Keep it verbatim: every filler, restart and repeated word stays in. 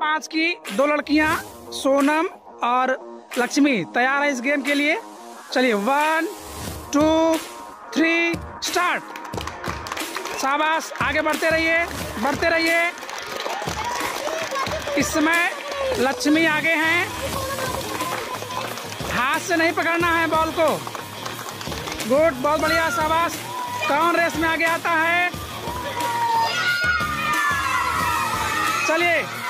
पाँच की दो लड़कियां सोनम और लक्ष्मी तैयार है इस गेम के लिए। चलिए वन टू थ्री स्टार्ट। शाबाश, आगे बढ़ते रहिए बढ़ते रहिए। इस समय लक्ष्मी आगे हैं, हाथ से नहीं पकड़ना है बॉल को। गुड, बहुत बढ़िया, शाबाश। कौन रेस में आगे आता है? चलिए